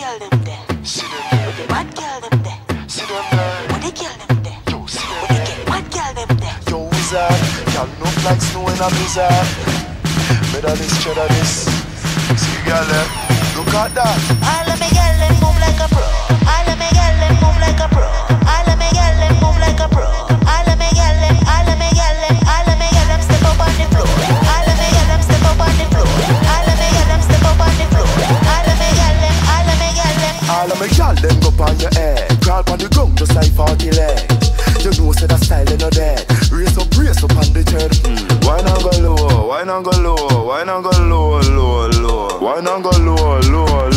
girl them there. See them there. With the bad girl them there. See them there. With the girl them there. Yo, see them With the there. bad girl them there. Yo, wizard. Y'all look like snow in a blizzard. Better this, cheddar this. See you, girl there. Look at that. All of me girl them move like a pro. All of me girl them move like a pro. All of me girl them move like a pro. All of me girl them, all of me girl them, all of me girl them step up on the floor. All of me girl them step up on the floor. All of me girl them step up on the floor. All of me girl them, all of me girl them. All of me girl them go on your head. Crawl on the ground just like 40 legs. You know say that style they no dead. Race up on the third. Why not go low? Why not go low? Why not go low, low, low? Why not go low, low, low?